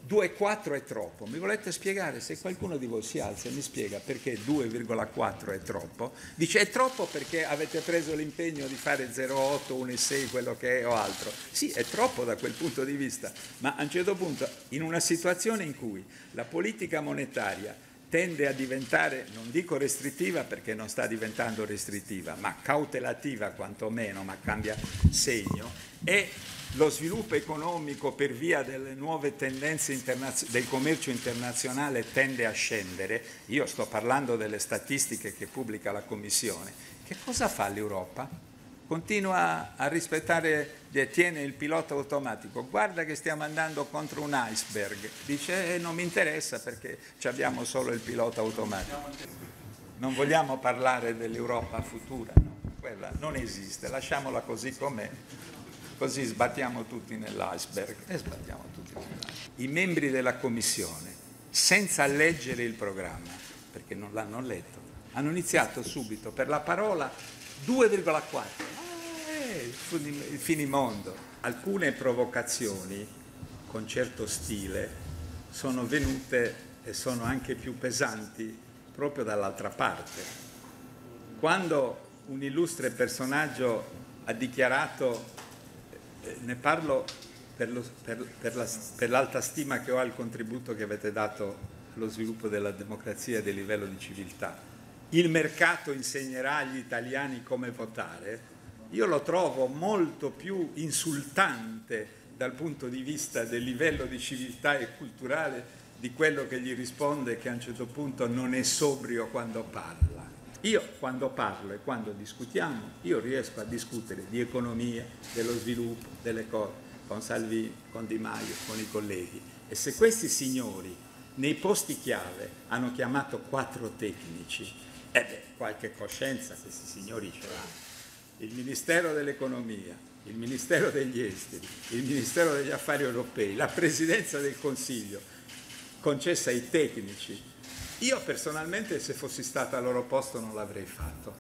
2,4 è troppo. Mi volete spiegare? Se qualcuno di voi si alza e mi spiega perché 2,4 è troppo, dice è troppo perché avete preso l'impegno di fare 0,8, 1,6, quello che è o altro. Sì, è troppo da quel punto di vista, ma a un certo punto, in una situazione in cui la politica monetaria tende a diventare, non dico restrittiva perché non sta diventando restrittiva, ma cautelativa quantomeno, ma cambia segno, e lo sviluppo economico per via delle nuove tendenze del commercio internazionale tende a scendere, io sto parlando delle statistiche che pubblica la Commissione, che cosa fa l'Europa? Continua a rispettare, tiene il pilota automatico, guarda che stiamo andando contro un iceberg, dice non mi interessa perché abbiamo solo il pilota automatico. Non vogliamo parlare dell'Europa futura, no? Quella non esiste, lasciamola così com'è, così sbattiamo tutti nell'iceberg e sbattiamo tutti nell'iceberg. I membri della Commissione, senza leggere il programma, perché non l'hanno letto, hanno iniziato subito per la parola 2,4. Il finimondo. Alcune provocazioni con certo stile sono venute e sono anche più pesanti proprio dall'altra parte. Quando un illustre personaggio ha dichiarato, ne parlo per l'alta stima che ho al contributo che avete dato allo sviluppo della democrazia e del livello di civiltà, il mercato insegnerà agli italiani come votare, io lo trovo molto più insultante dal punto di vista del livello di civiltà e culturale di quello che gli risponde che a un certo punto non è sobrio quando parla. Io quando parlo e quando discutiamo, io riesco a discutere di economia, dello sviluppo, delle cose, con Salvini, con Di Maio, con i colleghi. E se questi signori nei posti chiave hanno chiamato 4 tecnici, qualche coscienza questi signori ce l'hanno. Il Ministero dell'Economia, il Ministero degli Esteri, il Ministero degli Affari Europei, la Presidenza del Consiglio, concessa ai tecnici. Io personalmente, se fossi stato al loro posto, non l'avrei fatto.